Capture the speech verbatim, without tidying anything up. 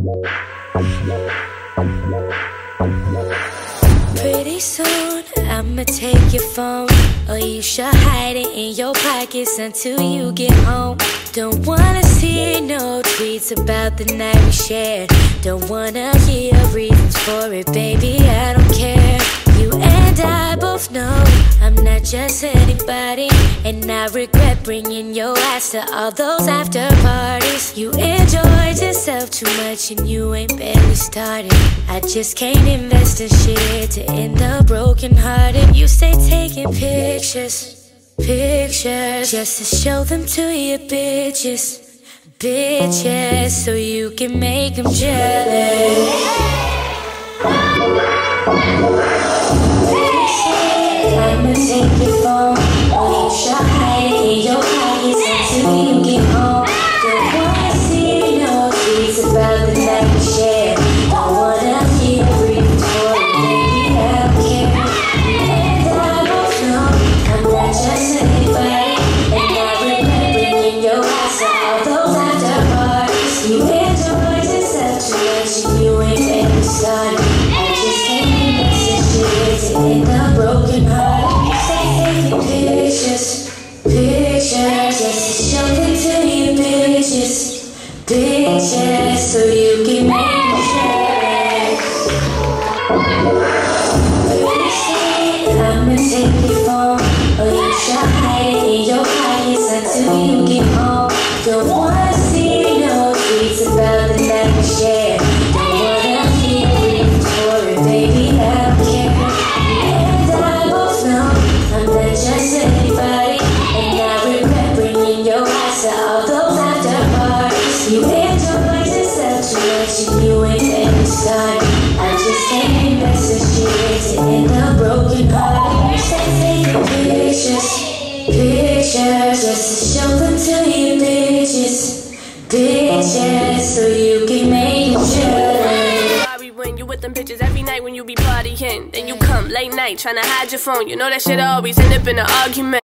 Pretty soon I'ma take your phone, or you should hide it in your pockets until you get home. Don't wanna see no tweets about the night we shared. Don't wanna hear reasons for it, baby, I don't care. You and I both know I'm not just anybody, and I regret bringing your ass to all those after parties. You enjoyed yourself too much and you ain't barely started. I just can't invest in shit to end up broken hearted. You stay taking pictures, pictures, just to show them to your bitches, bitches, so you can make them jealous. I'ma take your phone, or you should hide it in your pockets until you get home. Don't wanna see no tweets about the night we shared. Don't wanna hear reasons for it, baby, I don't care. And I both know I'm not just anybody, and I regret bringing your ass to all those after parties. You enjoyed yourself too much and you ain't barely started. I just can't invest in shit to end up broken hearted. Pictures, pictures, just to show them to you bitches, bitches, so you can make me jealous. Pretty soon I'ma take your phone, or you should hide it in your pockets until you get home. Don't wanna see no tweets about the night we shared. Don't wanna hear reasons for it, baby, I don't care. And I both know I'm not just anybody, and I regret bringing your ass to all those after parties. You enjoyed yourself too much and you ain't barely started. I just can't invest in shit to end up broken hearted. You stay taking pictures, pictures, just to show them to you bitches, bitches, so you can make them jealous. When you with them bitches every night when you be partying, then you come late night tryna hide your phone. You know that shit always end up in an argument.